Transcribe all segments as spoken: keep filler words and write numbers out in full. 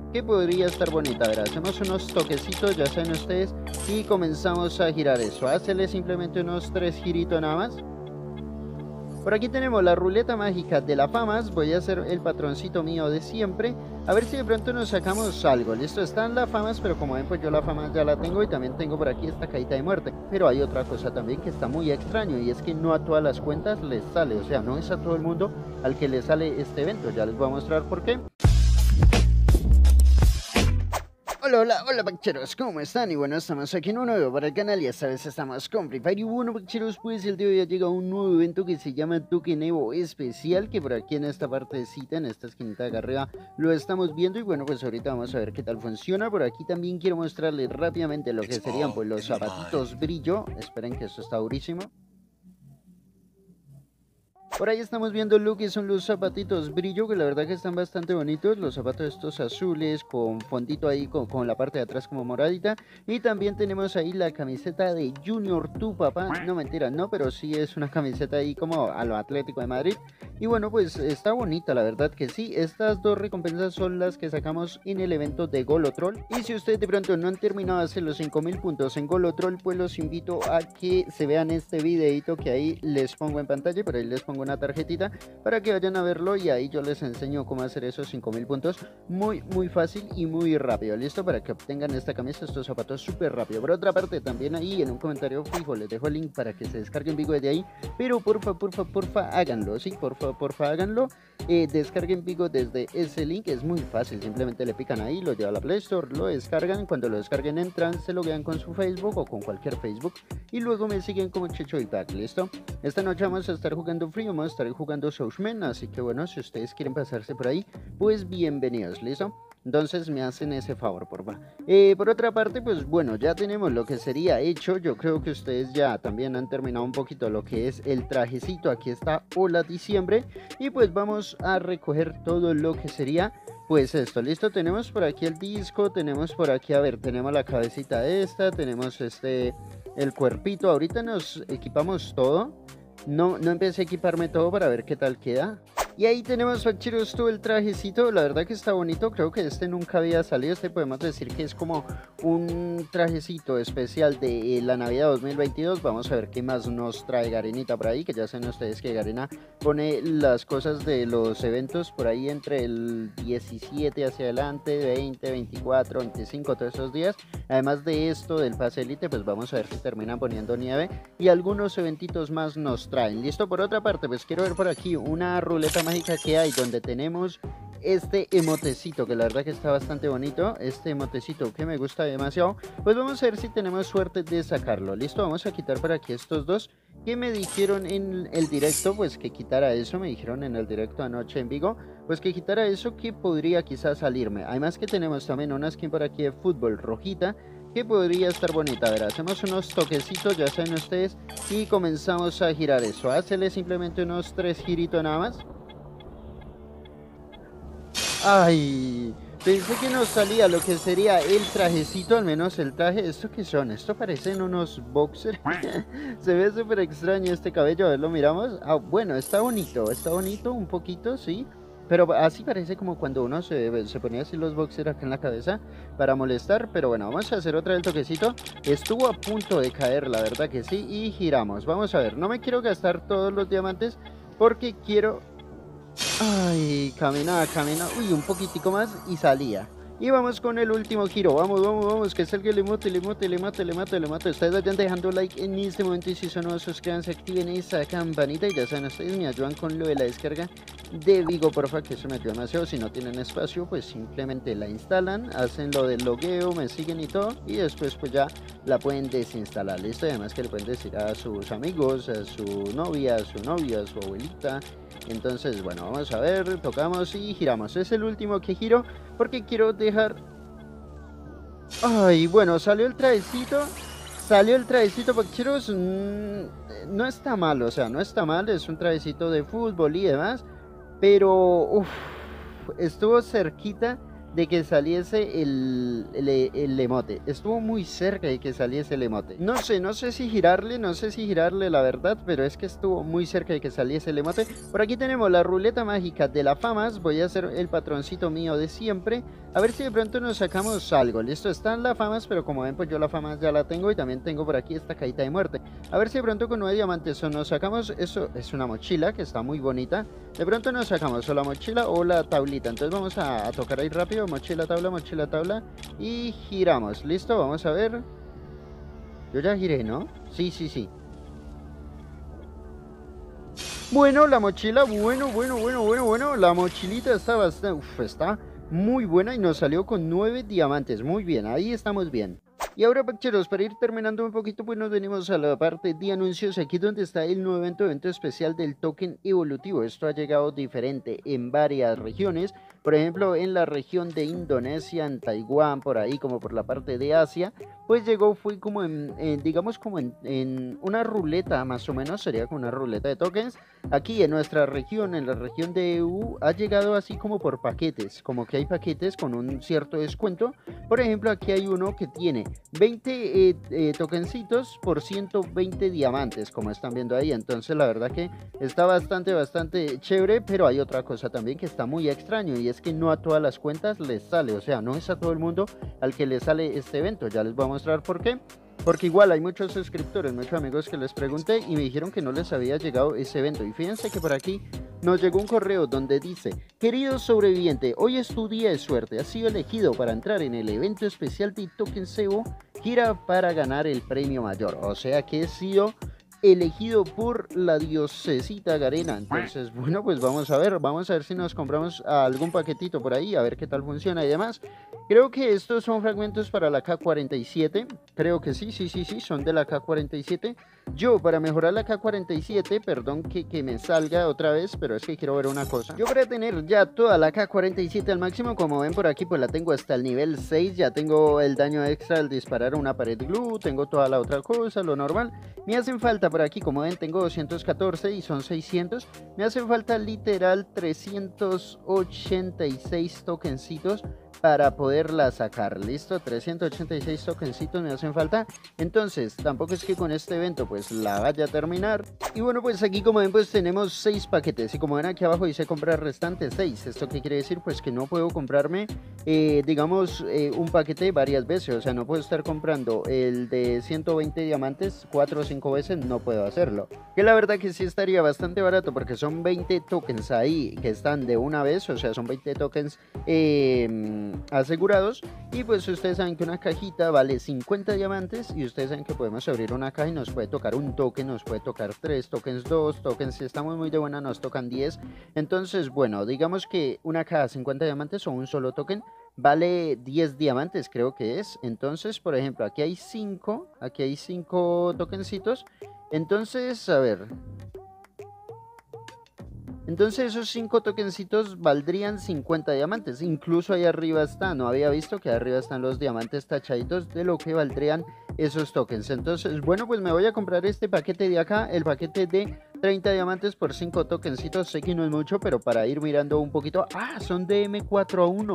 que podría estar bonita. A ver, hacemos unos toquecitos, ya saben ustedes, y comenzamos a girar eso. Hácele simplemente unos tres giritos nada más. Por aquí tenemos la ruleta mágica de la famas. Voy a hacer el patroncito mío de siempre. A ver si de pronto nos sacamos algo. Listo, están las famas, pero como ven, pues yo la fama ya la tengo. Y también tengo por aquí esta cajita de muerte. Pero hay otra cosa también que está muy extraño. Y es que no a todas las cuentas les sale. O sea, no es a todo el mundo al que le sale este evento. Ya les voy a mostrar por qué. Hola, hola, hola Pacheros, ¿cómo están? Y bueno, estamos aquí en un nuevo para el canal y esta vez estamos con Free Fire. Y bueno Pacheros, pues el día de hoy ha llegado un nuevo evento que se llama Token Evo Especial, que por aquí en esta partecita, en esta esquinita de acá arriba, lo estamos viendo. Y bueno, pues ahorita vamos a ver qué tal funciona. Por aquí también quiero mostrarles rápidamente lo que serían pues los zapatitos brillo. Esperen que esto está durísimo. Por ahí estamos viendo lo que son los zapatitos brillo, que la verdad que están bastante bonitos. Los zapatos estos azules con fondito ahí, con, con la parte de atrás como moradita. Y también tenemos ahí la camiseta de Junior Tu Papá. No, mentira, no, pero sí es una camiseta ahí como a lo Atlético de Madrid. Y bueno, pues está bonita, la verdad que sí. Estas dos recompensas son las que sacamos en el evento de Golotrol. Y si ustedes de pronto no han terminado de hacer los cinco mil puntos en Golotrol, pues los invito a que se vean este videito que ahí les pongo en pantalla. Por ahí les pongo una tarjetita para que vayan a verlo y ahí yo les enseño cómo hacer esos cinco mil puntos muy muy fácil y muy rápido. Listo, para que obtengan esta camisa, estos zapatos súper rápido. Por otra parte, también ahí en un comentario fijo les dejo el link para que se descarguen Bigo desde ahí, pero porfa porfa porfa háganlo, sí, porfa porfa háganlo. Eh, descarguen Bigo desde ese link, es muy fácil, simplemente le pican ahí, lo lleva a la Play Store, lo descargan. Cuando lo descarguen entran, se loguean con su Facebook o con cualquier Facebook y luego me siguen como Checho y Pack. Listo, esta noche vamos a estar jugando frío, vamos a estar jugando Southman, así que bueno, si ustedes quieren pasarse por ahí, pues bienvenidos. Listo, entonces me hacen ese favor, porfa. Eh, por otra parte, pues bueno, ya tenemos lo que sería hecho. Yo creo que ustedes ya también han terminado un poquito lo que es el trajecito. Aquí está Hola Diciembre. Y pues vamos a recoger todo lo que sería pues esto. Listo, tenemos por aquí el disco, tenemos por aquí, a ver, tenemos la cabecita esta, tenemos este, el cuerpito. Ahorita nos equipamos todo. No, no empecé a equiparme todo para ver qué tal queda. Y ahí tenemos, Facheros, todo el trajecito. La verdad que está bonito. Creo que este nunca había salido. Este podemos decir que es como un trajecito especial de la Navidad dos mil veintidós. Vamos a ver qué más nos trae Garenita por ahí. Que ya saben ustedes que Garena pone las cosas de los eventos por ahí entre el diecisiete hacia adelante, veinte, veinticuatro, veinticinco, todos esos días. Además de esto del pase elite, pues vamos a ver si terminan poniendo nieve. Y algunos eventitos más nos traen. Listo, por otra parte, pues quiero ver por aquí una ruleta mágica que hay donde tenemos este emotecito que la verdad que está bastante bonito, este emotecito que me gusta demasiado. Pues vamos a ver si tenemos suerte de sacarlo. Listo, vamos a quitar por aquí estos dos que me dijeron en el directo, pues que quitara eso. Me dijeron en el directo anoche en Vigo, pues que quitara eso, que podría quizás salirme. Además que tenemos también una skin por aquí de fútbol rojita que podría estar bonita. A ver, hacemos unos toquecitos, ya saben ustedes, y comenzamos a girar eso. Hácele simplemente unos tres giritos nada más. Ay, pensé que nos salía lo que sería el trajecito, al menos el traje. ¿Esto qué son? Esto parecen unos boxers. Se ve súper extraño este cabello, a ver, lo miramos. Ah, bueno, está bonito, está bonito un poquito, sí. Pero así parece como cuando uno se, se ponía así los boxers acá en la cabeza para molestar. Pero bueno, vamos a hacer otra vez el toquecito. Estuvo a punto de caer, la verdad que sí. Y giramos, vamos a ver, no me quiero gastar todos los diamantes porque quiero... Ay, caminaba, caminaba. Uy, un poquitico más y salía. Y vamos con el último giro. Vamos, vamos, vamos. Que es el que le mote, le mote, le mate, le mate, le mate. Ustedes vayan dejando like en este momento. Y si son nuevos, suscríbanse, activen esa campanita. Y ya saben, ustedes me ayudan con lo de la descarga de Vigo, porfa, que eso me ayuda demasiado. Si no tienen espacio, pues simplemente la instalan, hacen lo del logueo, me siguen y todo. Y después, pues ya la pueden desinstalar. Listo. Y además que le pueden decir a sus amigos, a su novia, a su novio, a su abuelita. Entonces, bueno, vamos a ver, tocamos y giramos. Es el último que giro porque quiero dejar... Ay, bueno, salió el trajecito. Salió el trajecito, Pacheros. Mmm, no está mal, o sea, no está mal. Es un trajecito de fútbol y demás. Pero, uff, estuvo cerquita de que saliese el, el, el emote. Estuvo muy cerca de que saliese el emote. No sé, no sé si girarle, no sé si girarle la verdad, pero es que estuvo muy cerca de que saliese el emote. Por aquí tenemos la ruleta mágica de la famas. Voy a hacer el patroncito mío de siempre. A ver si de pronto nos sacamos algo. Listo, están las famas, pero como ven, pues yo la famas ya la tengo y también tengo por aquí esta cajita de muerte. A ver si de pronto con nueve diamantes o nos sacamos, eso es una mochila que está muy bonita. De pronto nos sacamos o la mochila o la tablita. Entonces vamos a, a tocar ahí rápido, mochila, tabla, mochila, tabla. Y giramos, listo, vamos a ver. Yo ya giré, ¿no? Sí, sí, sí. Bueno, la mochila, bueno, bueno, bueno, bueno, bueno. La mochilita está bastante, uf, está muy buena y nos salió con nueve diamantes. Muy bien, ahí estamos bien. Y ahora, pacheros, para ir terminando un poquito, pues nos venimos a la parte de anuncios, aquí donde está el nuevo evento, evento especial del token evolutivo. Esto ha llegado diferente en varias regiones, por ejemplo, en la región de Indonesia, en Taiwán, por ahí, como por la parte de Asia, pues llegó, fue como en, en digamos, como en, en una ruleta, más o menos, sería como una ruleta de tokens. Aquí en nuestra región, en la región de E U, ha llegado así como por paquetes, como que hay paquetes con un cierto descuento. Por ejemplo, aquí hay uno que tiene veinte eh, eh, tokencitos por ciento veinte diamantes, como están viendo ahí. Entonces la verdad que está bastante, bastante chévere, pero hay otra cosa también que está muy extraño, y es que no a todas las cuentas les sale, o sea, no es a todo el mundo al que le sale este evento. Ya les voy a mostrar por qué. Porque igual hay muchos suscriptores, muchos amigos que les pregunté y me dijeron que no les había llegado ese evento. Y fíjense que por aquí nos llegó un correo donde dice: querido sobreviviente, hoy es tu día de suerte. Has sido elegido para entrar en el evento especial de Token Cebo. Gira para ganar el premio mayor. O sea que he sido elegido por la diosesita Garena. Entonces, bueno, pues vamos a ver, vamos a ver si nos compramos algún paquetito por ahí, a ver qué tal funciona y demás. Creo que estos son fragmentos para la K cuarenta y siete, creo que sí, sí, sí, sí, son de la K cuarenta y siete. Yo, para mejorar la K cuarenta y siete, perdón que, que me salga otra vez, pero es que quiero ver una cosa. Yo para tener ya toda la K cuarenta y siete al máximo, como ven por aquí, pues la tengo hasta el nivel seis, ya tengo el daño extra al disparar una pared glue, tengo toda la otra cosa, lo normal. Me hacen falta por aquí, como ven, tengo doscientos catorce y son seiscientos. Me hacen falta literal trescientos ochenta y seis tokencitos para poderla sacar. Listo, trescientos ochenta y seis tokencitos me hacen falta. Entonces tampoco es que con este evento pues la vaya a terminar. Y bueno, pues aquí como ven pues tenemos seis paquetes, y como ven aquí abajo dice comprar restante seis. ¿Esto qué quiere decir? Pues que no puedo comprarme eh, digamos eh, un paquete varias veces. O sea, no puedo estar comprando el de ciento veinte diamantes cuatro o cinco veces, no puedo hacerlo. Que la verdad que sí estaría bastante barato, porque son veinte tokens ahí que están de una vez. O sea, son veinte tokens eh, asegurados. Y pues ustedes saben que una cajita vale cincuenta diamantes, y ustedes saben que podemos abrir una caja y nos puede tocar un token, nos puede tocar tres tokens, dos tokens, si estamos muy de buena nos tocan diez. Entonces bueno, digamos que una caja cincuenta diamantes o un solo token vale diez diamantes, creo que es. Entonces, por ejemplo, aquí hay cinco, aquí hay cinco tokencitos. Entonces, a ver, entonces esos cinco tokencitos valdrían cincuenta diamantes. Incluso ahí arriba está, no había visto que ahí arriba están los diamantes tachaditos de lo que valdrían esos tokens. Entonces, bueno, pues me voy a comprar este paquete de acá, el paquete de treinta diamantes por cinco tokencitos. Sé que no es mucho, pero para ir mirando un poquito. Ah, son de M cuatro a uno.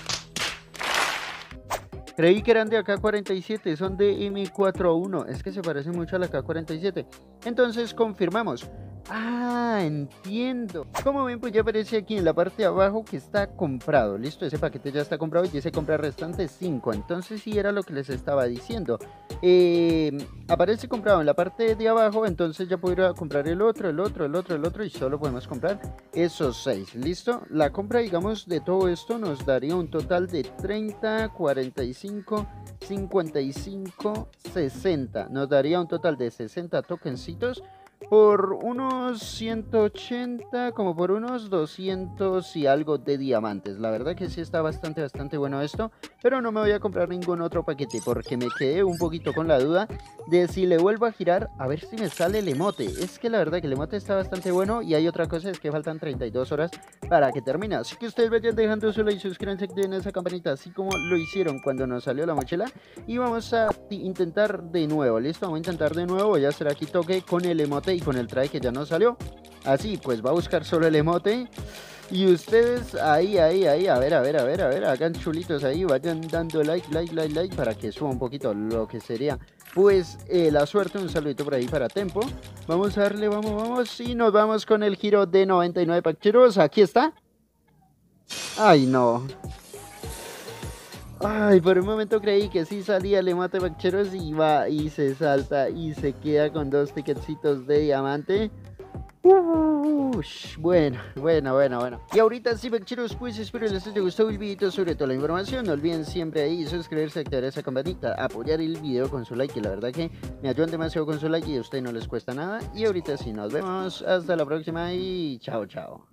Creí que eran de A K cuarenta y siete, son de M cuatro a uno. Es que se parece mucho a la K cuarenta y siete. Entonces confirmamos. Ah, entiendo. Como ven, pues ya aparece aquí en la parte de abajo que está comprado. Listo, ese paquete ya está comprado y dice comprar restante cinco. Entonces sí era lo que les estaba diciendo. Eh, aparece comprado en la parte de abajo, entonces ya puedo ir a comprar el otro, el otro, el otro, el otro, y solo podemos comprar esos seis. Listo, la compra, digamos, de todo esto nos daría un total de treinta, cuarenta y cinco, cincuenta y cinco, sesenta. Nos daría un total de sesenta tokencitos por unos ciento ochenta, como por unos doscientos y algo de diamantes. La verdad que sí está bastante, bastante bueno esto, pero no me voy a comprar ningún otro paquete porque me quedé un poquito con la duda de si le vuelvo a girar a ver si me sale el emote. Es que la verdad que el emote está bastante bueno, y hay otra cosa, es que faltan treinta y dos horas para que termine. Así que ustedes vayan dejando su like, suscríbanse, activen esa campanita, así como lo hicieron cuando nos salió la mochila. Y vamos a intentar de nuevo. Listo, vamos a intentar de nuevo. Voy a hacer aquí toque con el emote y con el traje que ya nos salió. Así pues va a buscar solo el emote. Y ustedes ahí, ahí, ahí, a ver, a ver, a ver, a ver, hagan chulitos ahí, vayan dando like, like, like, like, para que suba un poquito lo que sería, pues, eh, la suerte. Un saludito por ahí para Tempo. Vamos a darle, vamos, vamos, y nos vamos con el giro de noventa y nueve Paccheros. Aquí está. Ay, no. Ay, por un momento creí que sí salía el mate Paccheros y va y se salta y se queda con dos ticketcitos de diamante. Ush, bueno, bueno, bueno, bueno. Y ahorita sí, Paccheros, pues espero les haya gustado el video, sobre toda la información. No olviden siempre ahí suscribirse, activar esa campanita, apoyar el video con su like, que la verdad que me ayudan demasiado con su like y a ustedes no les cuesta nada. Y ahorita sí, nos vemos, hasta la próxima y chao, chao.